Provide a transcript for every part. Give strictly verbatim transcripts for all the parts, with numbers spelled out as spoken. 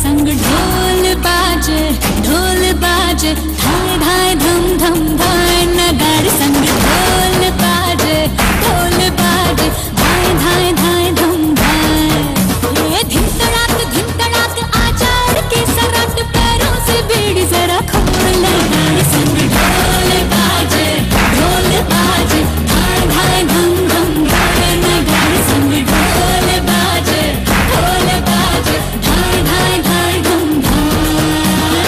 संग ढोल बाजे ढोल बाजे धाय धाय धम धम धाय नगाड़े संग ढोल बाजे ढोल बाजे धाय धाय धाय धम धाय ये धिन तड़ाक धिन तड़ाक आजा उड़ के सराट पैरों से बीड़ी जरा खोल नगाड़े संग ढोल बाजे ढोल बाजे धाय धाय धम धम धाय नगाड़े संग ढोल बाजे ढोल बाजे धाय धाय धाय धम धाय।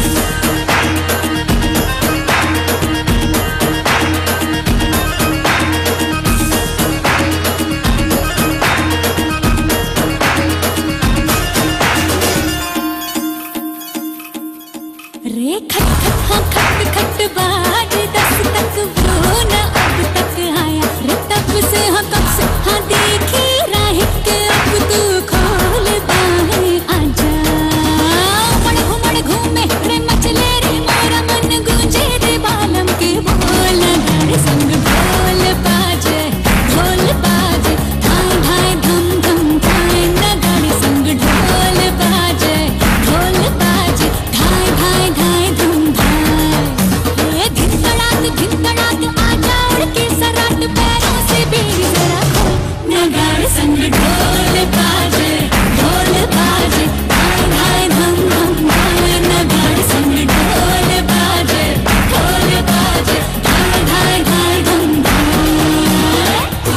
रे खट खट हाँ खट खट बाज दस तक वो न अब तक आया रे तब से हाँ कब से हाँ देखी राह के अब तू खोल बाहें आजा उमड़ घुमड़ घूमे रे मचले रे मोरा मन गूंजे रे बालम के बोल नगाड़े संग ढोल बाजे ढोल बाजे धाय धाय धम धम धाय नगाड़े संग ढोल बाजे ढोल बाजे धाय धाय धाय धम धाय ये धिन तड़ाक धिन तड़ाक आजा उड़ के सराट पैरों से बीड़ी जरा खोल नगाड़े संग ढोल बाजे ढोल बाजे धाय धाय धम धम धाय नगाड़े संग ढोल बाजे ढोल बाजे धाय धाय धाय धम धाय।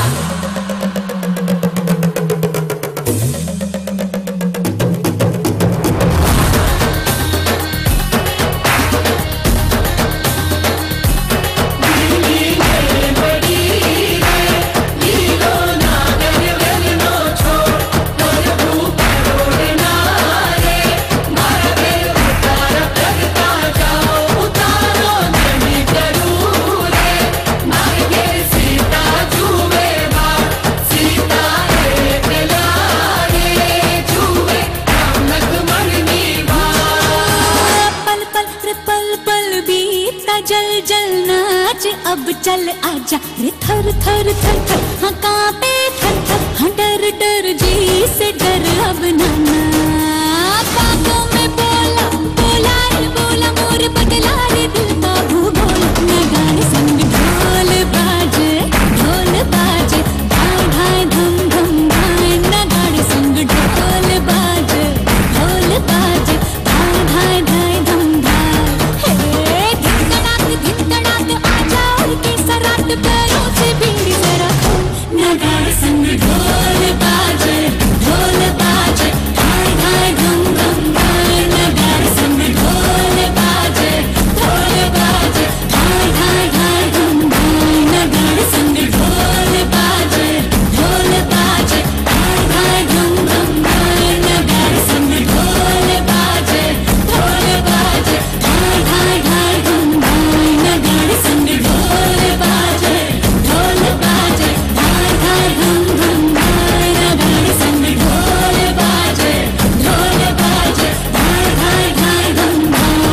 पल पल रे पल पल बीता जल जल नाच अब चल आजा रे थर थर थर थर हाँ कांपे थर थर हाँ डर डर जी से डर अब नाना बातों में बोला बोला रे बोला मोर बदला रे दिल का भूगोल नगाड़े संग ढोल बाजे ढोल बाजे धाय धाय धम धम धाय नगाड़े संग ढोल बाजे ढोल बाजे धाय धाय धाय धम धाय हे धिन तड़ाक धिन तड़ाक आजा उड़ के सराट पैरों से बीड़ी जरा खोल नगाड़े संग ढोल बाजे ढोल बाजे धाय धाय धम धम धाय नगाड़े संग ढोल बाजे ढोल बाजे धाय धाय धाय धम धाय नगाड़े संग ढोल बाजे ढोल बाजे धाय धाय धम धम धाय नगाड़े संग ढोल बाजे ढोल बाजे धाय धाय धाय धम धाय नगाड़े संग ढोल बाजे ढोल बाजे धाय धाय धम धम धाय नगाड़े संग ढोल बाजे ढोल बाजे धाय धाय धाय धम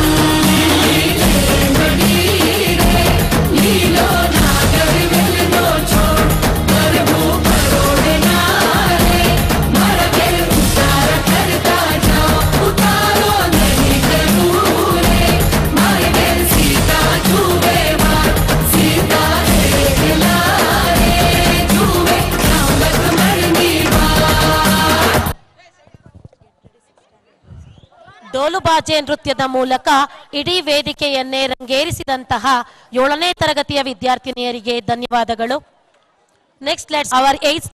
ಡೋಲು ಬಾಜೆ ನೃತ್ಯದ ಮೂಲಕ ಇಡೀ ವೇದಿಕೆಯನ್ನೇ ರಂಗೇರಿಸಿದಂತಹ ಏಳನೇ ತರಗತಿಯ ವಿದ್ಯಾರ್ಥಿನಿಯರಿಗೆ ಧನ್ಯವಾದಗಳು. Next let's hour eight